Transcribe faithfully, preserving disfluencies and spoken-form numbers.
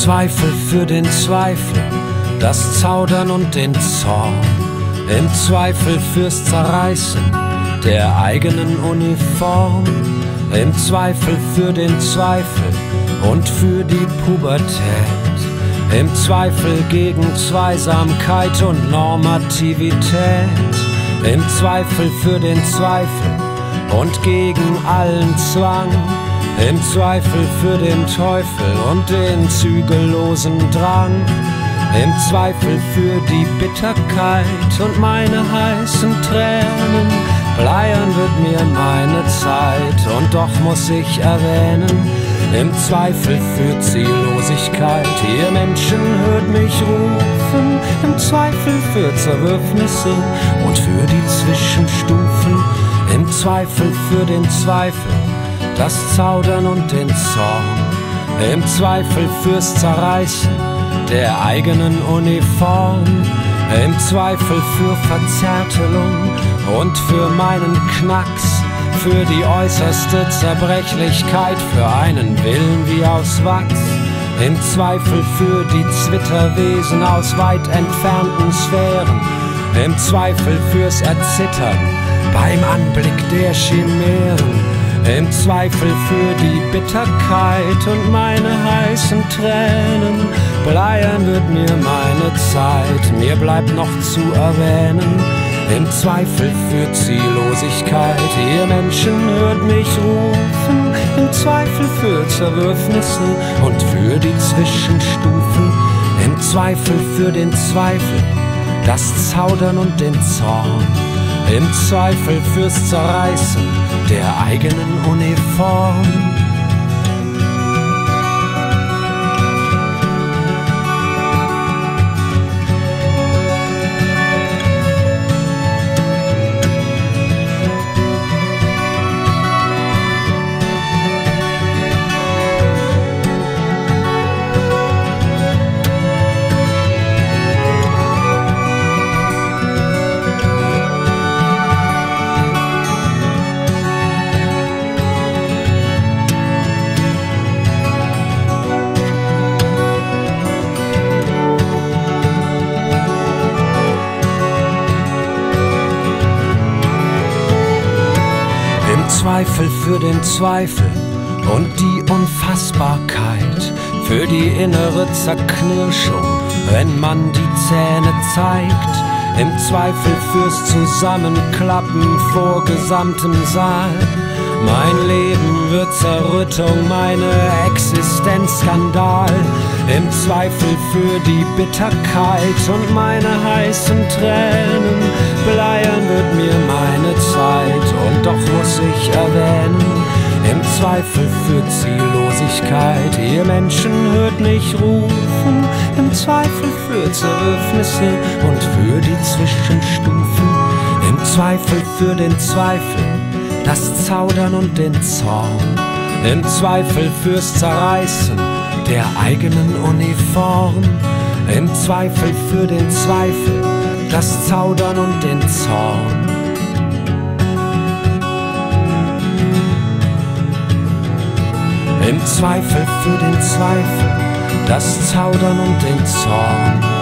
Zweifel für den Zweifel, das Zaudern und den Zorn. Im Zweifel fürs Zerreißen der eigenen Uniform. Im Zweifel für den Zweifel und für die Pubertät. Im Zweifel gegen Zweisamkeit und Normativität. Im Zweifel für den Zweifel und gegen allen Zwang. Im Zweifel für den Teufel und den zügellosen Drang. Im Zweifel für die Bitterkeit und meine heißen Tränen. Bleiern wird mir meine Zeit und doch muss ich erwähnen, im Zweifel für Ziellosigkeit, ihr Menschen hört mich rufen. Im Zweifel für Zerwürfnisse und für die Zwischenstufen. Im Zweifel für den Zweifel, das Zaudern und den Zorn. Im Zweifel fürs Zerreißen der eigenen Uniform. Im Zweifel für Verzärtelung und für meinen Knacks. Für die äußerste Zerbrechlichkeit, für einen Willen wie aus Wachs. Im Zweifel für die Zwitterwesen aus weit entfernten Sphären. Im Zweifel fürs Erzittern beim Anblick der Chimären. Im Zweifel für die Bitterkeit und meine heißen Tränen. Bleiern wird mir meine Zeit, mir bleibt noch zu erwähnen. Im Zweifel für Ziellosigkeit, ihr Menschen hört mich rufen. Im Zweifel für Zerwürfnisse und für die Zwischenstufen. Im Zweifel für den Zweifel, das Zaudern und den Zorn. Im Zweifel fürs Zerreißen der eigenen Uniform. Zweifel für den Zweifel und die Unfassbarkeit, für die innere Zerknirschung, wenn man die Zähne zeigt. Im Zweifel fürs Zusammenklappen vor gesamtem Saal. Mein Leben wird Zerrüttung, meine Existenz Skandal. Im Zweifel für die Bitterkeit und meine heißen Tränen. Bleiern wird mir meine Zeit und doch muss ich erwähnen, im Zweifel für Ziellosigkeit, ihr Menschen hört mich rufen. Im Zweifel für Zerwürfnisse und für die Zwischenstufen. Im Zweifel für den Zweifel, das Zaudern und den Zorn. Im Zweifel fürs Zerreißen der eigenen Uniform. Im Zweifel für den Zweifel, das Zaudern und den Zorn. Im Zweifel für den Zweifel, das Zaudern und den Zorn.